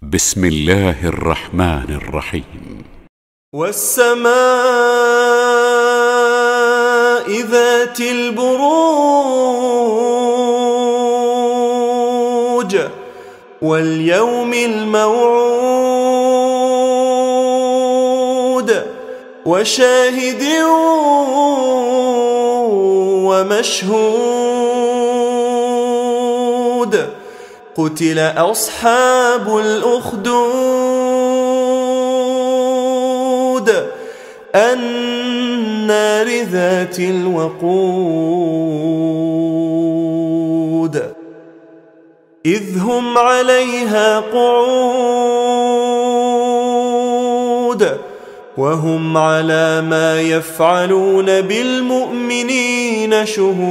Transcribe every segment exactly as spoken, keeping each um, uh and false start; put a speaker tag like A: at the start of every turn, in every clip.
A: بسم الله الرحمن الرحيم.
B: والسماء ذات البروج واليوم الموعود وشاهد ومشهود قتل أصحاب الأخدود النار ذات الوقود إذ هم عليها قعود وهم على ما يفعلون بالمؤمنين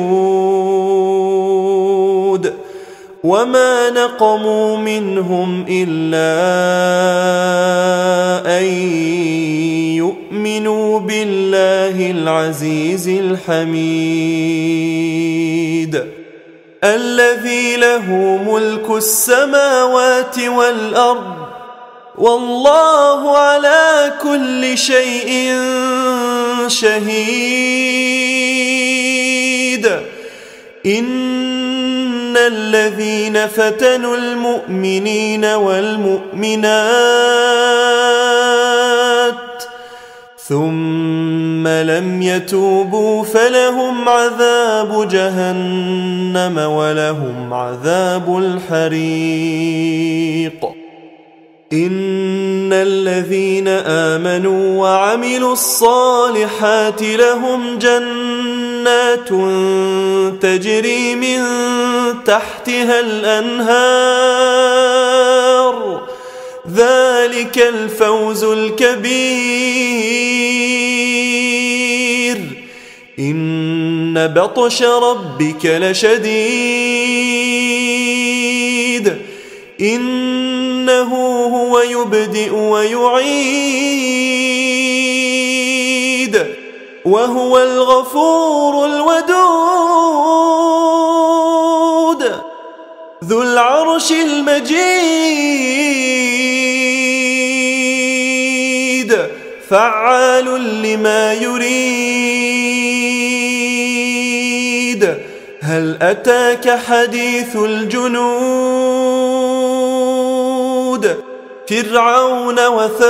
B: شهود وما نقموا منهم إلا أن يؤمنوا بالله العزيز الحميد الذي له ملك السماوات والأرض والله على كل شيء شهيد. إن الذين فتنوا المؤمنين والمؤمنات ثم لم يتوبوا فلهم عذاب جهنم ولهم عذاب الحريق. إن الذين آمنوا وعملوا الصالحات لهم جنات تجري من تحتها الأنهار ذلك الفوز الكبير. إن بطش ربك لشديد إنه هو يبدئ ويعيد وهو الغفور الودود ذو العرش المجيد فعال لما يريد. هل أتاك حديث الجنود فرعون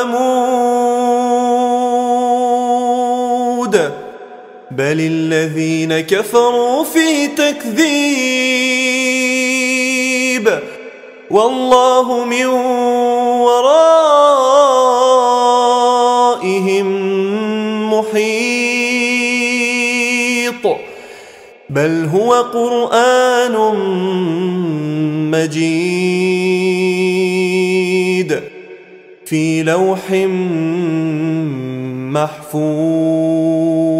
B: وثمود بل الذين كفروا في تكذيب والله من ورائهم محيط بل هو قرآن مجيد في لوح محفوظ.